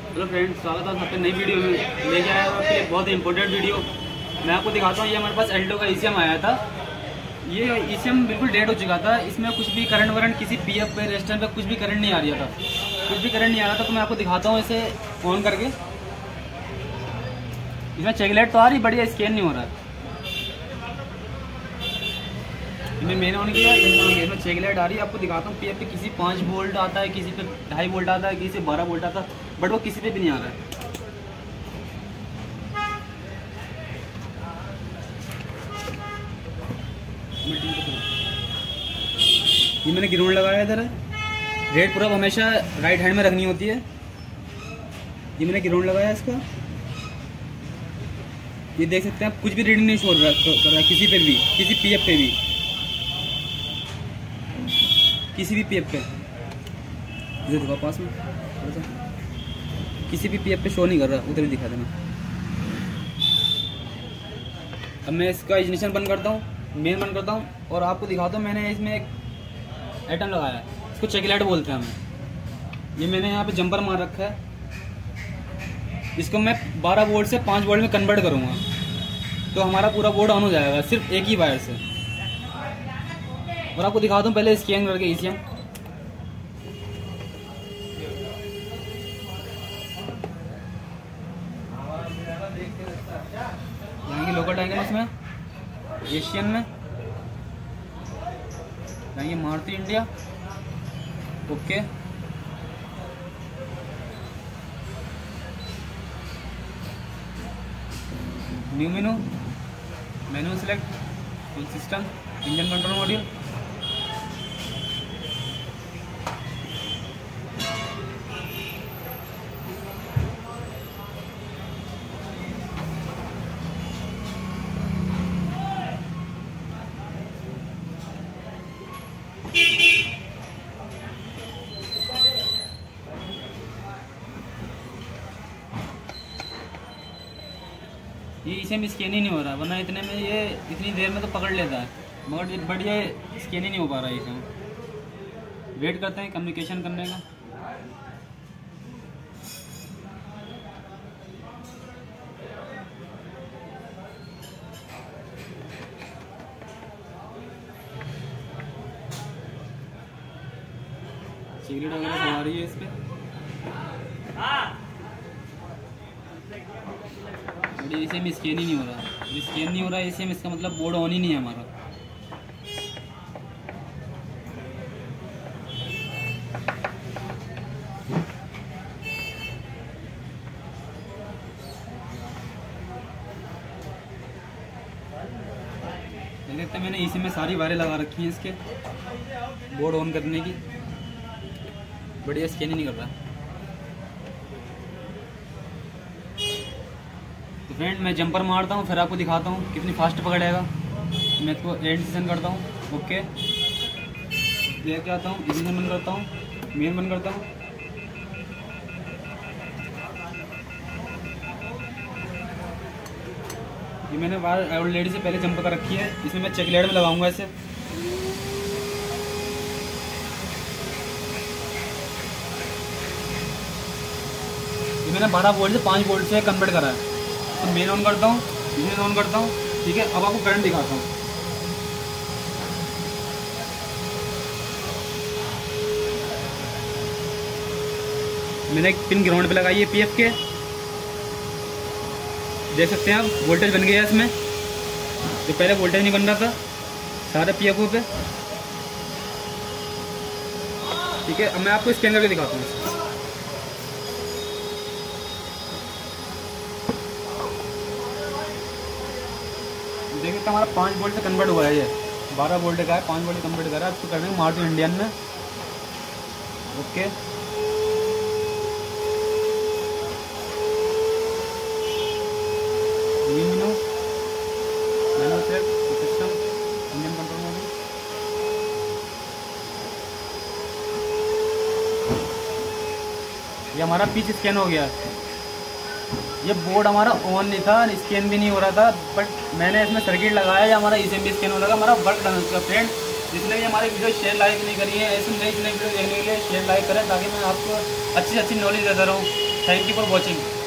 Hello friends, स्वागत है आपके नई वीडियो में। लेके आया हूँ आपके लिए बहुत ही इंपॉर्टेंट वीडियो। मैं आपको दिखाता हूँ। ये हमारे पास एल्टो का ईसीएम आया था। ये ईसीएम बिल्कुल डेड हो चुका था। इसमें कुछ भी करंट वरंट किसी पीएफ पे रेजिस्टर पे कुछ भी करंट नहीं आ रहा था। कुछ भी करंट नहीं आ रहा था। तो मैं आपको दिखाता हूँ इसे ऑन करके। इसमें चेक लाइट तो आ रही, बढ़िया स्कैन नहीं हो रहा है। मैंने ऑन किया, इसमें चेक लाइट आ रही है। आपको दिखाता हूँ। पीएफ पे किसी 5 वोल्ट आता है, किसी पे 2.5 वोल्ट आता है, किसी से 12 वोल्ट आता है, बट वो किसी पे भी नहीं आ रहा है। ये मैंने ग्राउंड लगाया इधर है। रेड पूरा हमेशा राइट हैंड में रखनी होती है। ये मैंने ग्राउंड लगाया इसका। ये देख सकते हैं आप, कुछ भी रीडिंग नहीं शो कर रहा है किसी पे भी, किसी पीएफ पे भी, किसी भी पीएफ पे। इधर दिखाओ पास में, किसी भी पीएफ पे शो नहीं कर रहा। उधर ही दिखा देना। अब मैं इसका इग्निशन बंद करता हूँ, मेन बंद करता हूँ और आपको दिखाता हूँ। मैंने इसमें एक आइटम लगाया है, इसको चेक लाइट बोलते हैं हमें। ये मैंने यहाँ पे जंपर मार रखा है। इसको मैं 12 वोल्ट से 5 वोल्ट में कन्वर्ट करूँगा तो हमारा पूरा बोर्ड ऑन हो जाएगा सिर्फ एक ही वायर से। और आपको दिखाता हूँ पहले स्कैन करके ईसीएम। जाएंगे लोकल टाइगर इसमें, एशियन में जाएंगे, Maruti India, okay. New menu select, full system, engine control module. ये इसे में स्कैन ही नहीं हो रहा, वरना इतने में ये इतनी देर में तो पकड़ लेता है, मगर बढ़िया स्कैन ही नहीं हो पा रहा है इसे। वेट करते हैं कम्युनिकेशन करने का। सिगरेट वगैरह तो आ रही है इस पर। इसे में स्कैन ही नहीं हो रहा। ये स्कैन नहीं हो रहा है इसे में, इसका मतलब बोर्ड ऑन ही नहीं है हमारा। देखते हैं, मैंने इसी में सारी वायरें लगा रखी हैं इसके बोर्ड ऑन करने की। बढ़िया स्कैन ही नहीं कर रहा। तो फ्रेंड मैं जंपर मारता हूँ, फिर आपको दिखाता हूँ कितनी फास्ट पकड़ेगा। मैं इसको एंड सेशन करता हूँ, ओके। लेके आता हूँ, इग्निशन बंद करता हूँ, मेन बंद करता हूँ। ये मैंने वायर ऑलरेडी से पहले जंप कर रखी है। इसमें मैं चेक लाइट में लगाऊंगा इसे। ये मैंने 12 वोल्ट से 5 वोल्ट से कन्वर्ट करा है। तो मेन ऑन करता हूँ, इंजन ऑन करता हूँ, ठीक है। अब आपको करंट दिखाता हूँ। मैंने एक पिन ग्राउंड पे लगाई है पीएफ के। देख सकते हैं आप, वोल्टेज बन गया है इसमें। तो पहले वोल्टेज नहीं बन रहा था सारे पीएफओ पे, ठीक है। अब मैं आपको स्कैन करके दिखाता हूँ। देखिए तो हमारा 5 वोल्ट से कन्वर्ट हुआ है। ये 12 वोल्ट का है, 5 वोल्ट कन्वर्ट करा है। आपको करना है मारुति इंडियन में, okay. Menu select, system, engine control module. ये हमारा पीच स्कैन हो गया। ये बोर्ड हमारा ऑन नहीं था, स्कैन भी नहीं हो रहा था, बट मैंने इसमें सर्किट लगाया या हमारा ईसीएम भी स्कैन हो रहा था। हमारा वर्क डन हो चुका। फ्रेंड जिसने भी हमारी वीडियो शेयर लाइक नहीं करी है, ऐसे नई वीडियो देखने के लिए शेयर लाइक करें, ताकि मैं आपको अच्छी से अच्छी नॉलेज देता रहूँ। Thank you for watching.